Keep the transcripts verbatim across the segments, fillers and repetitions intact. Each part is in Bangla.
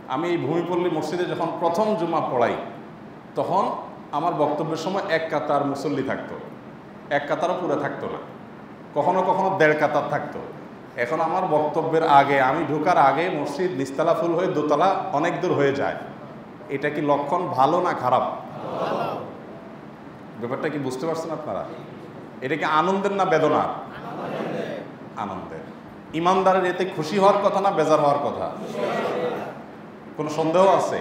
আমি এই ভূমিপল্লী মসজিদে যখন প্রথম জুমা পড়াই তখন আমার বক্তব্যের সময় এক কাতার মুসল্লি থাকতো, এক কাতারও পুরো থাকতো না, কখনো কখনো দেড় কাতার থাকতো। এখন আমার বক্তব্যের আগে, আমি ঢোকার আগে মসজিদ নিচতলা ফুল হয়ে দোতলা অনেক দূর হয়ে যায়। এটা কি লক্ষণ ভালো না খারাপ? ব্যাপারটা কি বুঝতে পারছেন আপনারা? এটা কি আনন্দের না বেদনার? আনন্দের। ইমানদারের এতে খুশি হওয়ার কথা না বেজার হওয়ার কথা? কোনো সন্দেহ আছে?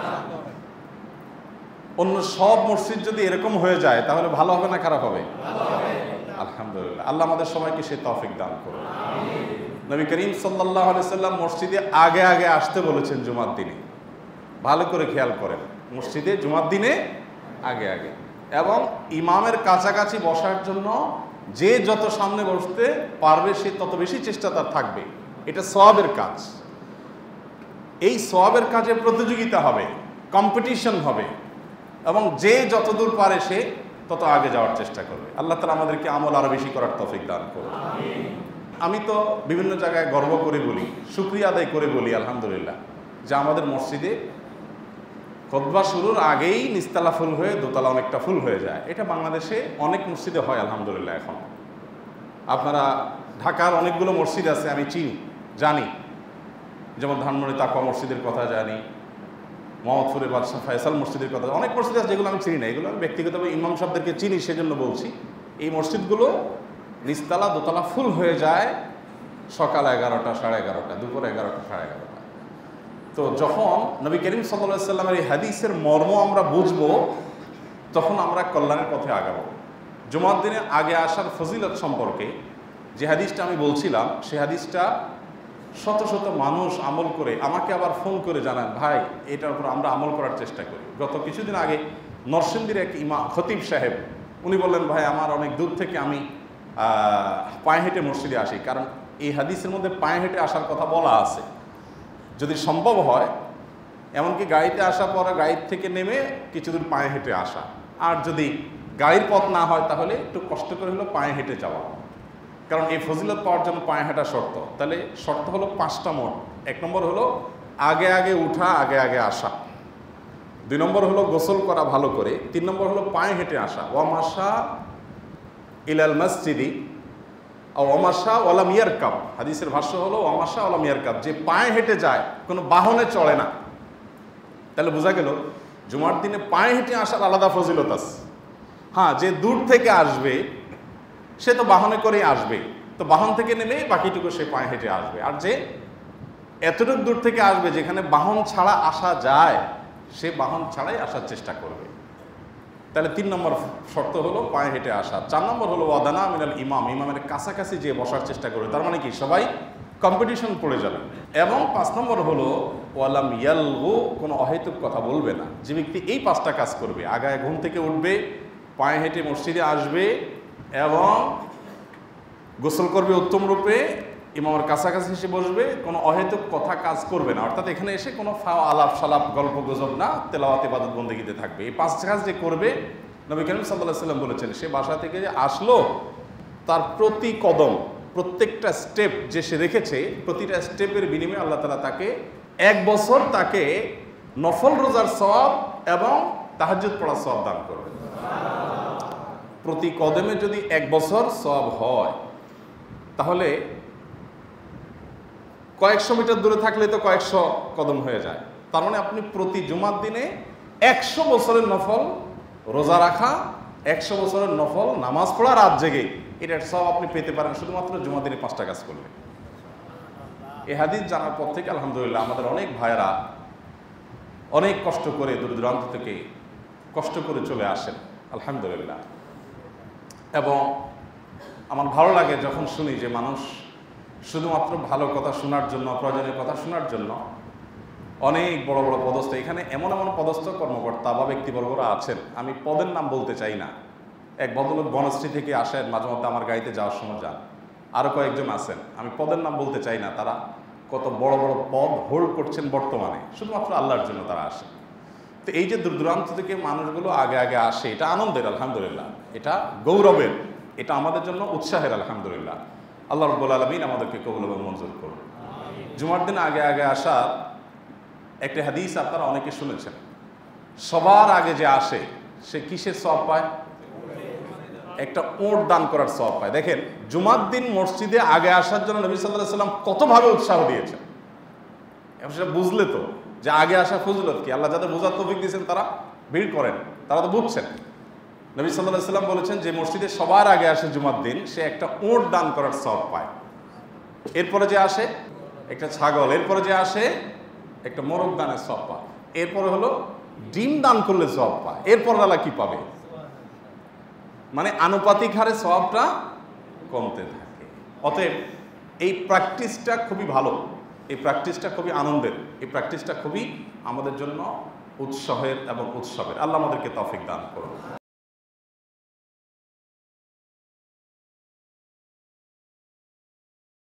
অন্য সব মসজিদ যদি এরকম হয়ে যায় তাহলে ভালো হবে না খারাপ হবে? আলহামদুলিল্লাহ, আল্লাহ আমাদের সবাইকে সে তৌফিক দান করুন। নবী করিম সাল্লাল্লাহু আলাইহি সাল্লাম মসজিদে আগে আগে আসতে বলেছেন জুমার দিনে। ভালো করে খেয়াল করেন, মসজিদে জুমার দিনে আগে আগে, এবং ইমামের কাছাকাছি বসার জন্য যে যত সামনে বসতে পারবে সে তত বেশি চেষ্টা তার থাকবে। এটা সওয়াবের কাজ। এই সওয়াবের কাজে প্রতিযোগিতা হবে, কম্পিটিশন হবে, এবং যে যত দূর পারে সে তত আগে যাওয়ার চেষ্টা করবে। আল্লাহ তাআলা আমাদেরকে আমল আরো বেশি করার তৌফিক দান করুন। আমি তো বিভিন্ন জায়গায় গর্ব করে বলি, শুকরিয়া আদায় করে বলি আলহামদুলিল্লাহ, যে আমাদের মসজিদে খুতবা শুরুর আগেই নিচতলা ফুল হয়ে দোতলা অনেকটা ফুল হয়ে যায়। এটা বাংলাদেশে অনেক মসজিদে হয় আলহামদুলিল্লাহ। এখন আপনারা ঢাকার অনেকগুলো মসজিদ আছে আমি চিনি, জানি, যেমন ধানমন্ডি তাকওয়া মসজিদের কথা জানি, মোহাম্মদপুরে বাদশাহ ফয়সাল মসজিদের কথা, অনেক মসজিদ আছে যেগুলো আমি চিনি না। এগুলো আমি ব্যক্তিগতভাবে ইমাম সাহেবদেরকে চিনি, সেজন্য বলছি। এই মসজিদগুলো নিচতলা দোতলা ফুল হয়ে যায় সকাল এগারোটা, সাড়ে এগারোটা, দুপুর এগারোটা, সাড়ে এগারোটা। তো যখন নবী করিম সাল্লাল্লাহু আলাইহি সাল্লামের এই হাদিসের মর্ম আমরা বুঝবো, তখন আমরা কল্যাণের পথে আগাবো। জুমার দিনে আগে আসার ফজিলত সম্পর্কে যে হাদিসটা আমি বলছিলাম, সেই হাদিসটা শত শত মানুষ আমল করে আমাকে আবার ফোন করে জানান, ভাই এটার উপর আমরা আমল করার চেষ্টা করি। গত কিছুদিন আগে নরসিংদীর এক ইমা খতিব সাহেব, উনি বললেন, ভাই আমার অনেক দূর থেকে আমি পায়ে হেঁটে মসজিদে আসি, কারণ এই হাদিসের মধ্যে পায়ে হেঁটে আসার কথা বলা আছে। যদি সম্ভব হয়, এমনকি গাড়িতে আসার পরে গাড়ির থেকে নেমে কিছু দূর পায়ে হেঁটে আসা, আর যদি গাড়ির পথ না হয় তাহলে একটু কষ্ট করে হলো পায়ে হেঁটে যাওয়া, কারণ এই ফজিলত পাওয়ার জন্য পায়ে হাঁটা শর্ত। তাহলে শর্ত হলো পাঁচটা মোট। এক নম্বর হলো আগে আগে উঠা, আগে আগে আসা। দুই নম্বর হলো গোসল করা ভালো করে। তিন নম্বর হলো পায়ে হেঁটে আসা। ওয়ামাশা ইলাল মসজিদি ওয়ামাশা ওয়ালাম ইয়ারকাব, হাদিসের ভাষ্য হলো ওয়ামাশা ওয়ালাম ইয়ারকাব, যে পায়ে হেঁটে যায়, কোনো বাহনে চড়ে না। তাহলে বোঝা গেল জুমার দিনে পায়ে হেঁটে আসার আলাদা ফজিলত আছে। হ্যাঁ, যে দূর থেকে আসবে সে তো বাহনে করেই আসবে, তো বাহন থেকে নেমে বাকিটুকু সে পায়ে হেঁটে আসবে। আর যে এতটুকু দূর থেকে আসবে যেখানে বাহন ছাড়া আসা যায়, সে বাহন ছাড়াই আসার চেষ্টা করবে। তাহলে তিন নম্বর শর্ত হলো পায়ে হেঁটে আসা। চার নম্বর হলো ওয়াদানা মিনাল ইমাম, ইমামের কাছাকাছি যে বসার চেষ্টা করবে, তার মানে কি সবাই কম্পিটিশন পড়ে যাবে। এবং পাঁচ নম্বর হলো ওয়ালাম ইয়ালগু, কোনো অহেতুক কথা বলবে না। যে ব্যক্তি এই পাঁচটা কাজ করবে, আগায় ঘুম থেকে উঠবে, পায়ে হেঁটে মসজিদে আসবে এবং গোসল করবে উত্তম রূপে, ইমামের কাছাকাছি এসে বসবে, কোনো অহেতুক কথা কাজ করবে না, অর্থাৎ এখানে এসে কোনো ফাও আলাপ সালাপ গল্প গুজব না, তেলাওয়াত ইবাদত বন্দেগীতে থাকবে। এই পাঁচ কাজ যে করবে, নবী করিম সাল্লাল্লাহু আলাইহি সাল্লাম বলেছেন, সে বাসা থেকে যে আসলো তার প্রতি কদম, প্রত্যেকটা স্টেপ যে সে রেখেছে, প্রতিটা স্টেপের বিনিময়ে আল্লাহ তাআলা তাকে এক বছর তাকে নফল রোজার সওয়াব এবং তাহাজ্জুদ পড়ার সওয়াব দান করবে। প্রতি কদমে যদি এক বছর সওয়াব হয়, তাহলে কয়েকশো মিটার দূরে থাকলে তো কয়েকশো কদম হয়ে যায়। তার মানে আপনি প্রতি জুমার দিনে একশো বছরের নফল রোজা রাখা, একশো বছরের নফল নামাজ পড়া রাত জেগে, এটার সব আপনি পেতে পারেন শুধুমাত্র জুমার দিনে পাঁচটা কাজ করলে। এই হাদিস জানার পর থেকে আলহামদুলিল্লাহ আমাদের অনেক ভাইয়েরা অনেক কষ্ট করে দূর দূরান্ত থেকে কষ্ট করে চলে আসেন আলহামদুলিল্লাহ। এবং আমার ভালো লাগে যখন শুনি যে মানুষ শুধুমাত্র ভালো কথা শোনার জন্য, প্রয়োজনীয় কথা শোনার জন্য অনেক বড় বড় পদস্থ, এখানে এমন এমন পদস্থ কর্মকর্তা বা ব্যক্তিবর্গরা আছেন, আমি পদের নাম বলতে চাই না। এক ভদ্রলোক বনশ্রী থেকে আসেন, মাঝে মধ্যে আমার গাড়িতে যাওয়ার সময় যান। আরও কয়েকজন আছেন, আমি পদের নাম বলতে চাই না। তারা কত বড় বড় পদ হোল্ড করছেন বর্তমানে, শুধুমাত্র আল্লাহর জন্য তারা আসেন। তো এই যে দূর দূরান্ত থেকে মানুষগুলো আগে আগে আসে, এটা আনন্দের আলহামদুলিল্লাহ, এটা গৌরবের, এটা আমাদের জন্য উৎসাহের আলহামদুলিল্লাহ। আল্লাহ রাব্বুল আলামিন আমাদেরকে কবুল এবং মঞ্জুর করুন। জুমার দিন আগে আগে আসার একটা হাদিস আপনারা অনেকে শুনেছেন, সবার আগে যে আসে সে কিসের সওয়াব পায়? একটা ওট দান করার সওয়াব পায়। দেখেন, জুমার দিন মসজিদে আগে আসার জন্য নবী সাল্লাল্লাহু আলাইহি ওয়াসাল্লাম কতভাবে উৎসাহ দিয়েছেন। এখন সেটা বুঝলে তো যে আগে আসা ফজিলত কি। আল্লাহ যাদের বোঝার তৌফিক দিয়েছেন তারা ভিড় করেন, তারা তো বুঝছেন। নবী সাল্লাল্লাহু আলাইহি ওয়াসাল্লাম বলেছেন যে মসজিদে সবার আগে আসে জুমার দিন সে একটা ওট দান করার সওয়াব পায়। এরপরে যে আসে একটা ছাগল, এরপরে যে আসে একটা মোরগ দানের সওয়াব পায়, এরপরে হলো ডিম দান করলে সওয়াব পায়, এরপর আল্লাহ কি পাবে? মানে আনুপাতিক হারে সওয়াবটা কমতে থাকে। অতএব এই প্র্যাকটিসটা খুবই ভালো, এই প্র্যাকটিসটা খুবই আনন্দের, এই প্র্যাকটিসটা খুবই আমাদের জন্য উৎসাহের এবং উৎসবের। আল্লাহ আমাদেরকে তৌফিক দান করুন।